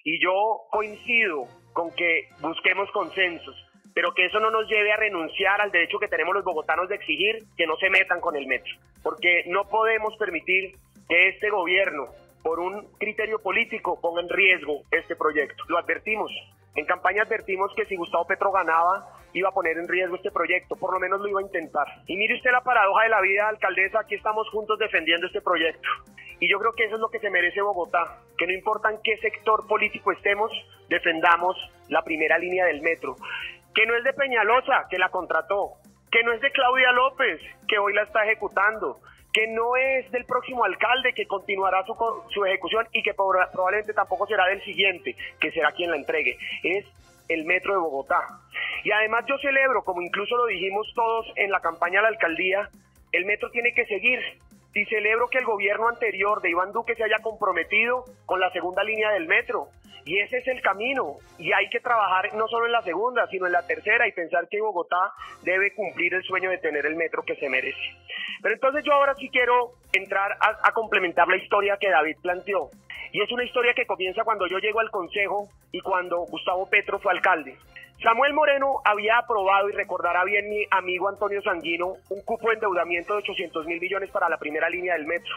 Y yo coincido con que busquemos consensos, pero que eso no nos lleve a renunciar al derecho que tenemos los bogotanos de exigir que no se metan con el metro, porque no podemos permitir que este gobierno, por un criterio político, ponga en riesgo este proyecto. Lo advertimos, en campaña advertimos que si Gustavo Petro ganaba, iba a poner en riesgo este proyecto, por lo menos lo iba a intentar. Y mire usted la paradoja de la vida, alcaldesa, aquí estamos juntos defendiendo este proyecto. Y yo creo que eso es lo que se merece Bogotá, que no importa en qué sector político estemos, defendamos la primera línea del metro, que no es de Peñalosa, que la contrató, que no es de Claudia López, que hoy la está ejecutando, que no es del próximo alcalde, que continuará su ejecución y que probablemente tampoco será del siguiente, que será quien la entregue. Es el metro de Bogotá. Y además yo celebro, como incluso lo dijimos todos en la campaña de la alcaldía, el metro tiene que seguir. Y celebro que el gobierno anterior de Iván Duque se haya comprometido con la segunda línea del metro. Y ese es el camino. Y hay que trabajar no solo en la segunda, sino en la tercera y pensar que Bogotá debe cumplir el sueño de tener el metro que se merece. Pero entonces yo ahora sí quiero entrar a complementar la historia que David planteó. Y es una historia que comienza cuando yo llego al Consejo y cuando Gustavo Petro fue alcalde. Samuel Moreno había aprobado, y recordará bien mi amigo Antonio Sanguino, un cupo de endeudamiento de 800.000 millones para la primera línea del metro.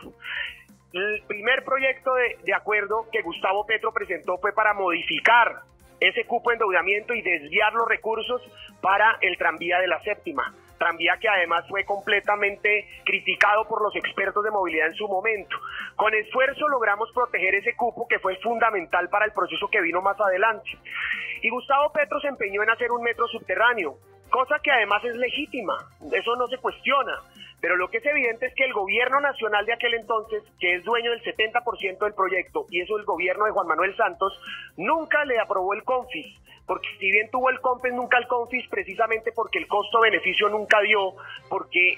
El primer proyecto de acuerdo que Gustavo Petro presentó fue para modificar ese cupo de endeudamiento y desviar los recursos para el tranvía de la séptima. Tranvía que además fue completamente criticado por los expertos de movilidad en su momento. Con esfuerzo logramos proteger ese cupo que fue fundamental para el proceso que vino más adelante. Y Gustavo Petro se empeñó en hacer un metro subterráneo, cosa que además es legítima, eso no se cuestiona. Pero lo que es evidente es que el gobierno nacional de aquel entonces, que es dueño del 70% del proyecto, y eso el gobierno de Juan Manuel Santos, nunca le aprobó el CONFIS, porque si bien tuvo el COMPES, nunca el CONFIS, precisamente porque el costo-beneficio nunca dio, porque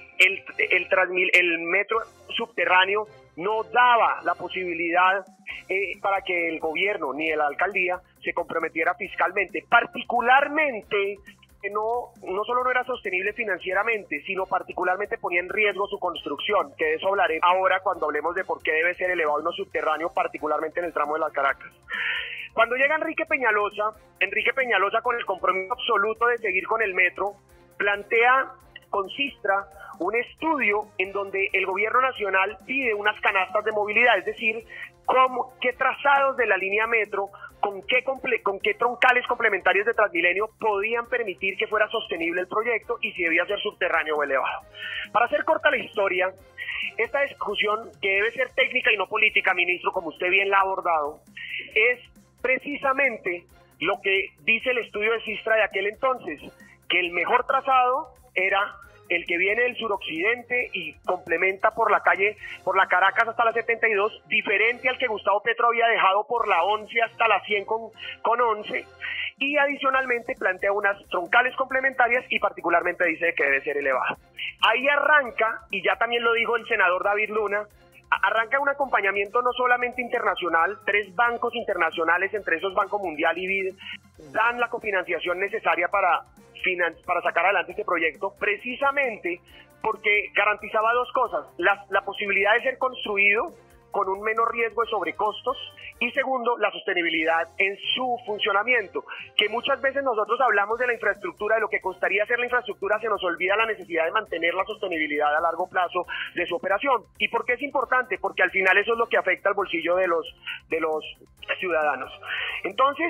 el metro subterráneo no daba la posibilidad para que el gobierno ni la alcaldía se comprometiera fiscalmente, particularmente que no solo no era sostenible financieramente, sino particularmente ponía en riesgo su construcción, que de eso hablaré ahora cuando hablemos de por qué debe ser elevado y no subterráneo, particularmente en el tramo de las Caracas. Cuando llega Enrique Peñalosa con el compromiso absoluto de seguir con el metro, plantea con Sistra un estudio en donde el gobierno nacional pide unas canastas de movilidad, es decir, qué trazados de la línea metro, con qué troncales complementarios de Transmilenio podían permitir que fuera sostenible el proyecto y si debía ser subterráneo o elevado. Para hacer corta la historia, esta discusión, que debe ser técnica y no política, ministro, como usted bien la ha abordado, es precisamente lo que dice el estudio de Sistra de aquel entonces, que el mejor trazado era el que viene del suroccidente y complementa por la Caracas hasta la 72, diferente al que Gustavo Petro había dejado por la 11 hasta la 100 con 11, y adicionalmente plantea unas troncales complementarias y particularmente dice que debe ser elevado. Ahí arranca, y ya también lo dijo el senador David Luna, arranca un acompañamiento no solamente internacional, 3 bancos internacionales, entre esos Banco Mundial y BID, dan la cofinanciación necesaria para sacar adelante este proyecto, precisamente porque garantizaba 2 cosas: la posibilidad de ser construido con un menor riesgo de sobrecostos, y segundo, la sostenibilidad en su funcionamiento, que muchas veces nosotros hablamos de la infraestructura, de lo que costaría hacer la infraestructura, se nos olvida la necesidad de mantener la sostenibilidad a largo plazo de su operación. ¿Y por qué es importante? Porque al final eso es lo que afecta al bolsillo de los ciudadanos. Entonces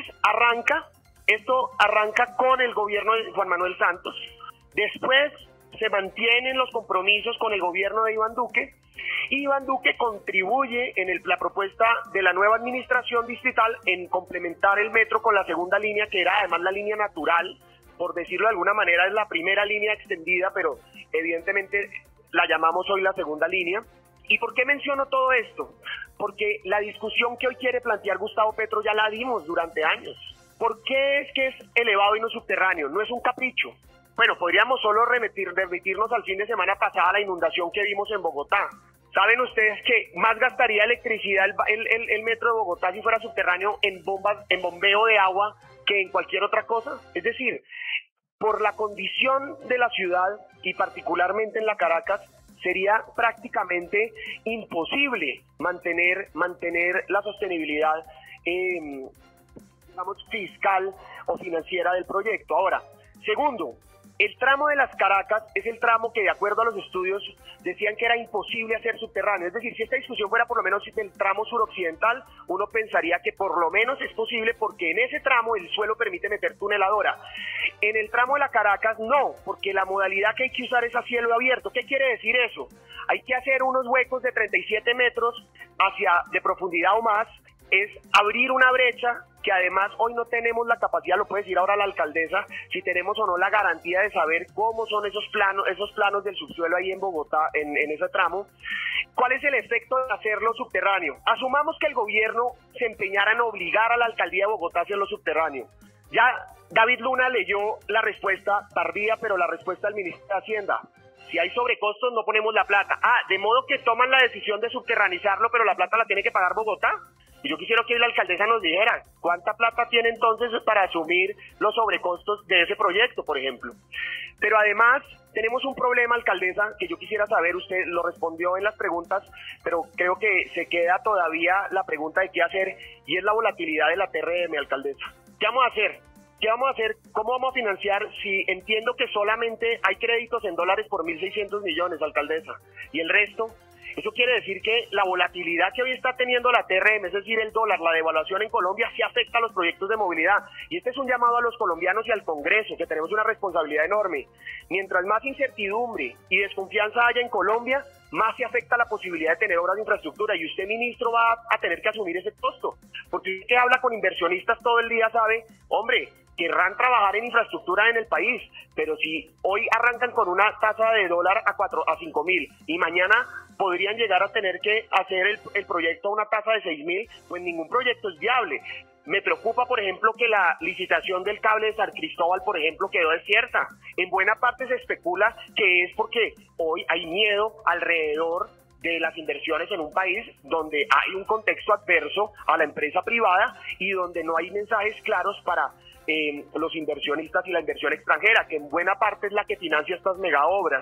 esto arranca con el gobierno de Juan Manuel Santos, después se mantienen los compromisos con el gobierno de Iván Duque, y Iván Duque contribuye en la propuesta de la nueva administración distrital en complementar el metro con la segunda línea, que era además la línea natural, por decirlo de alguna manera, es la primera línea extendida, pero evidentemente la llamamos hoy la segunda línea. ¿Y por qué menciono todo esto? Porque la discusión que hoy quiere plantear Gustavo Petro ya la dimos durante años. ¿Por qué es que es elevado y no subterráneo? No es un capricho. Bueno, podríamos solo remitirnos al fin de semana pasada a la inundación que vimos en Bogotá. ¿Saben ustedes que más gastaría electricidad el metro de Bogotá si fuera subterráneo en bombeo de agua que en cualquier otra cosa? Es decir, por la condición de la ciudad y particularmente en la Caracas, sería prácticamente imposible mantener la sostenibilidad digamos, fiscal o financiera del proyecto. Ahora, segundo, el tramo de las Caracas es el tramo que, de acuerdo a los estudios, decían que era imposible hacer subterráneo. Es decir, si esta discusión fuera por lo menos del tramo suroccidental, uno pensaría que por lo menos es posible porque en ese tramo el suelo permite meter tuneladora. En el tramo de la Caracas no, porque la modalidad que hay que usar es a cielo abierto. ¿Qué quiere decir eso? Hay que hacer unos huecos de 37 metros de profundidad o más, es abrir una brecha que además hoy no tenemos la capacidad, lo puede decir ahora la alcaldesa, si tenemos o no la garantía de saber cómo son esos planos del subsuelo ahí en Bogotá, en ese tramo. ¿Cuál es el efecto de hacerlo subterráneo? Asumamos que el gobierno se empeñara en obligar a la alcaldía de Bogotá a hacerlo subterráneo. Ya David Luna leyó la respuesta tardía, pero la respuesta del ministro de Hacienda. Si hay sobrecostos, no ponemos la plata. De modo que toman la decisión de subterranizarlo, pero la plata la tiene que pagar Bogotá. Y yo quisiera que la alcaldesa nos dijera cuánta plata tiene entonces para asumir los sobrecostos de ese proyecto, por ejemplo. Pero además tenemos un problema, alcaldesa, que yo quisiera saber, usted lo respondió en las preguntas, pero creo que se queda todavía la pregunta de qué hacer, y es la volatilidad de la TRM, alcaldesa. ¿Qué vamos a hacer? ¿Qué vamos a hacer? ¿Cómo vamos a financiar si entiendo que solamente hay créditos en dólares por 1.600 millones, alcaldesa? Y el resto, eso quiere decir que la volatilidad que hoy está teniendo la TRM, es decir, el dólar, la devaluación en Colombia, sí afecta a los proyectos de movilidad. Y este es un llamado a los colombianos y al Congreso, que tenemos una responsabilidad enorme. Mientras más incertidumbre y desconfianza haya en Colombia, más se afecta la posibilidad de tener obras de infraestructura, y usted, ministro, va a tener que asumir ese costo. Porque usted que habla con inversionistas todo el día sabe, hombre, querrán trabajar en infraestructura en el país, pero si hoy arrancan con una tasa de dólar a 5.000 y mañana podrían llegar a tener que hacer el proyecto a una tasa de 6.000, pues ningún proyecto es viable. Me preocupa, por ejemplo, que la licitación del cable de San Cristóbal, por ejemplo, quedó desierta. En buena parte se especula que es porque hoy hay miedo alrededor de las inversiones en un país donde hay un contexto adverso a la empresa privada y donde no hay mensajes claros para los inversionistas y la inversión extranjera, que en buena parte es la que financia estas megaobras.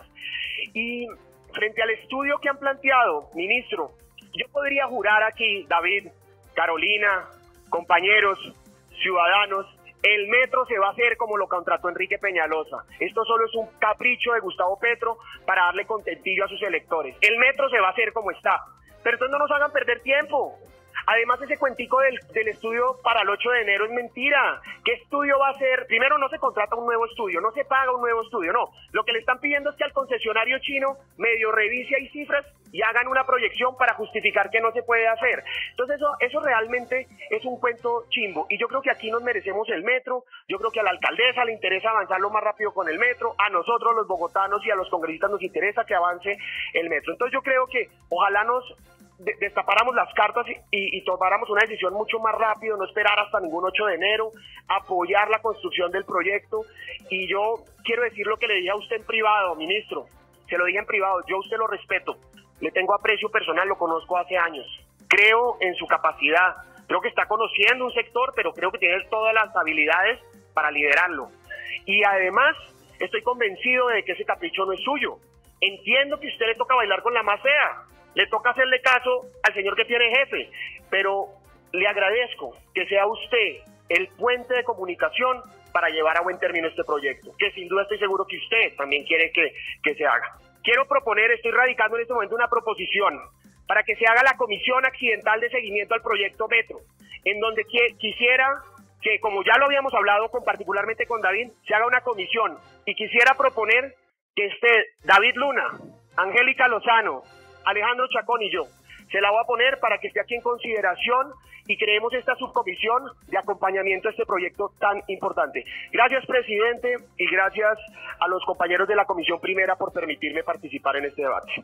Y frente al estudio que han planteado, ministro, yo podría jurar aquí, David, Carolina, compañeros, ciudadanos, el metro se va a hacer como lo contrató Enrique Peñalosa. Esto solo es un capricho de Gustavo Petro para darle contentillo a sus electores. El metro se va a hacer como está. Pero entonces no nos hagan perder tiempo. Además, ese cuentico del estudio para el 8 de enero es mentira. ¿Qué estudio va a hacer? Primero, no se contrata un nuevo estudio, no se paga un nuevo estudio, no. Lo que le están pidiendo es que al concesionario chino medio revise ahí cifras y hagan una proyección para justificar que no se puede hacer. Entonces, eso realmente es un cuento chimbo. Y yo creo que aquí nos merecemos el metro. Yo creo que a la alcaldesa le interesa avanzar lo más rápido con el metro. A nosotros, los bogotanos y a los congresistas, nos interesa que avance el metro. Entonces, yo creo que ojalá nos destapáramos las cartas y tomáramos una decisión mucho más rápido, no esperar hasta ningún 8 de enero, apoyar la construcción del proyecto. Y yo quiero decir lo que le dije a usted en privado, ministro, se lo dije en privado, yo a usted lo respeto, le tengo aprecio personal, lo conozco hace años, creo en su capacidad, creo que está conociendo un sector, pero creo que tiene todas las habilidades para liderarlo. Y además, estoy convencido de que ese capricho no es suyo. Entiendo que a usted le toca bailar con la más fea, le toca hacerle caso al señor que tiene jefe, pero le agradezco que sea usted el puente de comunicación para llevar a buen término este proyecto, que sin duda estoy seguro que usted también quiere que se haga. Quiero proponer, estoy radicando en este momento una proposición para que se haga la comisión accidental de seguimiento al proyecto Metro, en donde quisiera que, como ya lo habíamos hablado particularmente con David, se haga una comisión, y quisiera proponer que esté David Luna, Angélica Lozano, Alejandro Chacón y yo. Se la voy a poner para que esté aquí en consideración y creemos esta subcomisión de acompañamiento a este proyecto tan importante. Gracias, presidente, y gracias a los compañeros de la Comisión Primera por permitirme participar en este debate.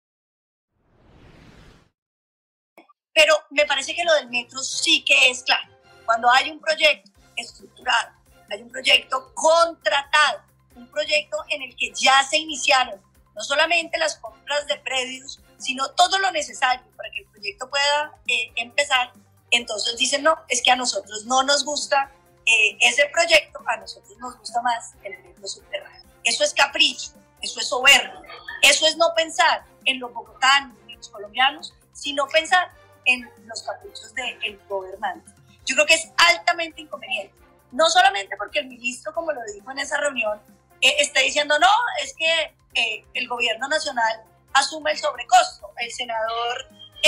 Pero me parece que lo del metro sí que es claro. Cuando hay un proyecto estructurado, hay un proyecto contratado, un proyecto en el que ya se iniciaron no solamente las compras de predios, sino todo lo necesario para que el proyecto pueda empezar, entonces dicen, no, es que a nosotros no nos gusta ese proyecto, a nosotros nos gusta más el metro subterráneo. Eso es capricho, eso es soberbia, eso es no pensar en los bogotanos, en los colombianos, sino pensar en los caprichos del gobernante. Yo creo que es altamente inconveniente. No solamente porque el ministro, como lo dijo en esa reunión, está diciendo, no, es que el gobierno nacional asume el sobrecosto. El senador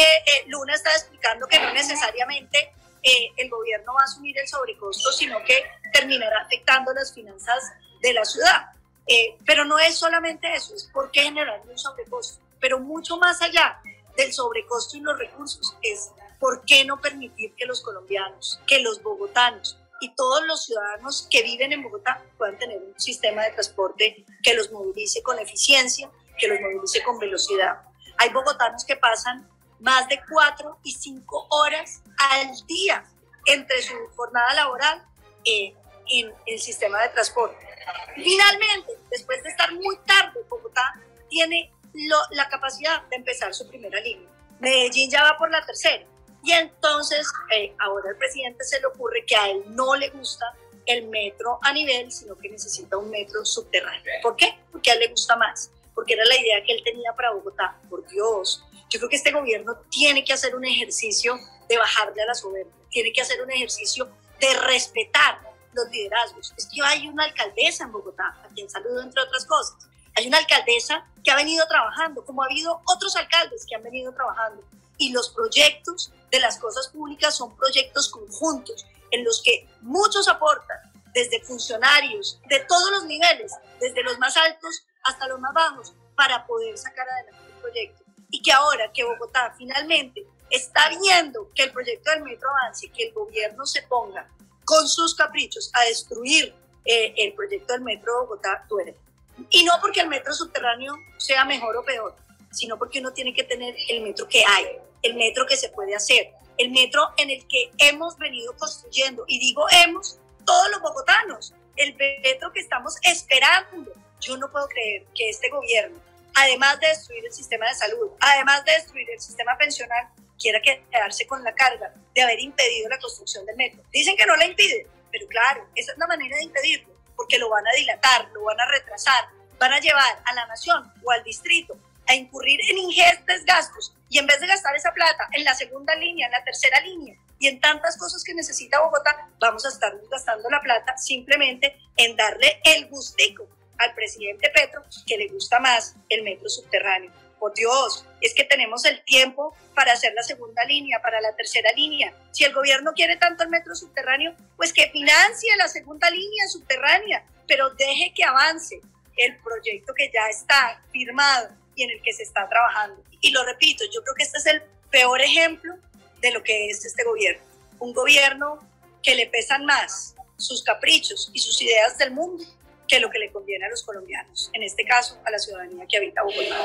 Luna está explicando que no necesariamente el gobierno va a asumir el sobrecosto, sino que terminará afectando las finanzas de la ciudad. Pero no es solamente eso, es por qué generar un sobrecosto. Pero mucho más allá del sobrecosto y los recursos es por qué no permitir que los colombianos, que los bogotanos y todos los ciudadanos que viven en Bogotá puedan tener un sistema de transporte que los movilice con eficiencia, que los movilice con velocidad. Hay bogotanos que pasan más de 4 y 5 horas al día entre su jornada laboral en el sistema de transporte. Finalmente, después de estar muy tarde, Bogotá tiene la capacidad de empezar su primera línea. Medellín ya va por la tercera. Y entonces, ahora al presidente se le ocurre que a él no le gusta el metro a nivel, sino que necesita un metro subterráneo. ¿Por qué? Porque a él le gusta más. Porque era la idea que él tenía para Bogotá. Por Dios, yo creo que este gobierno tiene que hacer un ejercicio de bajarle a la soberbia. Tiene que hacer un ejercicio de respetar los liderazgos. Es que hay una alcaldesa en Bogotá, a quien saludo entre otras cosas. Hay una alcaldesa que ha venido trabajando, como ha habido otros alcaldes que han venido trabajando. Y los proyectos de las cosas públicas son proyectos conjuntos en los que muchos aportan, desde funcionarios de todos los niveles, desde los más altos hasta los más bajos, para poder sacar adelante el proyecto. Y que ahora que Bogotá finalmente está viendo que el proyecto del metro avance, que el gobierno se ponga con sus caprichos a destruir el proyecto del metro de Bogotá, duele. Y no porque el metro subterráneo sea mejor o peor, sino porque uno tiene que tener el metro que hay, el metro que se puede hacer, el metro en el que hemos venido construyendo, y digo hemos, todos los bogotanos, el metro que estamos esperando. Yo no puedo creer que este gobierno, además de destruir el sistema de salud, además de destruir el sistema pensional, quiera quedarse con la carga de haber impedido la construcción del metro. Dicen que no la impiden, pero claro, esa es la manera de impedirlo, porque lo van a dilatar, lo van a retrasar, van a llevar a la nación o al distrito a incurrir en ingentes gastos, y en vez de gastar esa plata en la segunda línea, en la tercera línea y en tantas cosas que necesita Bogotá, vamos a estar gastando la plata simplemente en darle el gustico al presidente Petro, que le gusta más el metro subterráneo. Por Dios, es que tenemos el tiempo para hacer la segunda línea, para la tercera línea. Si el gobierno quiere tanto el metro subterráneo, pues que financie la segunda línea subterránea, pero deje que avance el proyecto que ya está firmado y en el que se está trabajando. Y lo repito, yo creo que este es el peor ejemplo de lo que es este gobierno. Un gobierno que le pesan más sus caprichos y sus ideas del mundo que lo que le conviene a los colombianos, en este caso a la ciudadanía que habita Bogotá.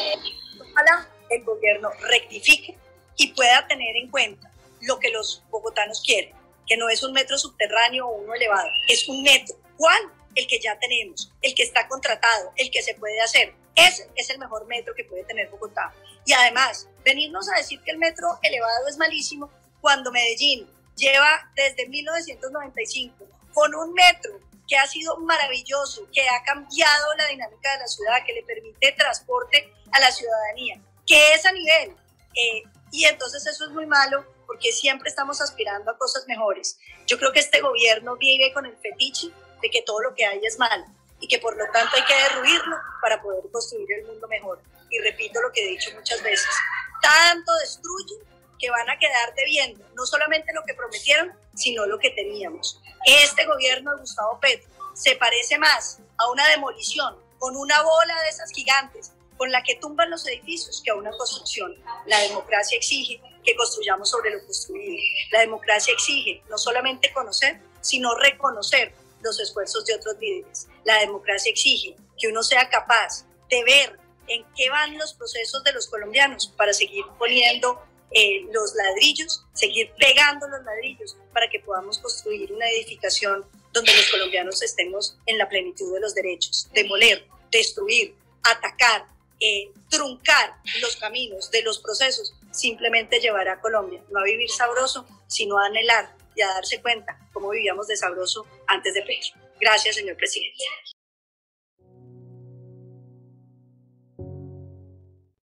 Ojalá el gobierno rectifique y pueda tener en cuenta lo que los bogotanos quieren, que no es un metro subterráneo o uno elevado, es un metro. ¿Cuál? El que ya tenemos, el que está contratado, el que se puede hacer. Ese es el mejor metro que puede tener Bogotá. Y además, venirnos a decir que el metro elevado es malísimo cuando Medellín lleva desde 1995 con un metro que ha sido maravilloso, que ha cambiado la dinámica de la ciudad, que le permite transporte a la ciudadanía, que es a nivel. Y entonces eso es muy malo porque siempre estamos aspirando a cosas mejores. Yo creo que este gobierno vive con el fetiche de que todo lo que hay es malo y que por lo tanto hay que derruirlo para poder construir el mundo mejor. Y repito lo que he dicho muchas veces, tanto destruyen que van a quedar debiendo no solamente lo que prometieron, sino lo que teníamos. Este gobierno de Gustavo Petro se parece más a una demolición con una bola de esas gigantes con la que tumban los edificios que a una construcción. La democracia exige que construyamos sobre lo construido. La democracia exige no solamente conocer, sino reconocer los esfuerzos de otros líderes. La democracia exige que uno sea capaz de ver en qué van los procesos de los colombianos para seguir poniendo los ladrillos, seguir pegando los ladrillos para que podamos construir una edificación donde los colombianos estemos en la plenitud de los derechos. Demoler, destruir, atacar, truncar los caminos de los procesos simplemente llevará a Colombia no a vivir sabroso, sino a anhelar y a darse cuenta cómo vivíamos de sabroso antes de Petro. Gracias, señor presidente.